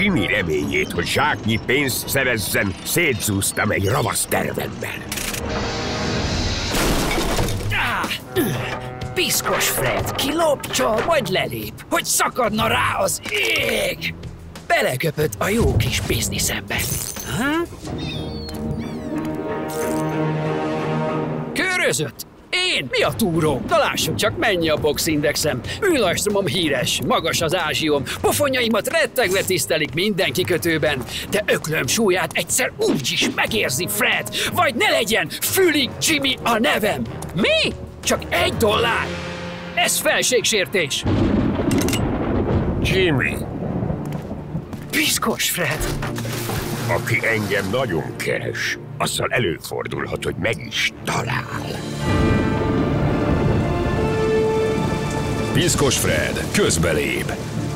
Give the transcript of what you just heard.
Jimmy reményét, hogy zsáknyi pénzt szerezzen, szétszúztam egy ravasz tervemmel. Piszkos Fred, kilopcsol, vagy lelép, hogy szakadna rá az ég! Beleköpött a jó kis bizniszembe. Körözött! Én? Mi a túró? Na lássuk csak, mennyi a boxindexem. Ülajstromom híres, magas az ázsióm, pofonjaimat rettegve tisztelik minden kikötőben. De öklöm súlyát egyszer úgy is megérzi Fred, vagy ne legyen Fülig Jimmy a nevem. Mi? Csak $1? Ez felségsértés. Jimmy, Piszkos Fred. aki engem nagyon keres, azzal előfordulhat, hogy meg is talál. Piszkos Fred közbelép.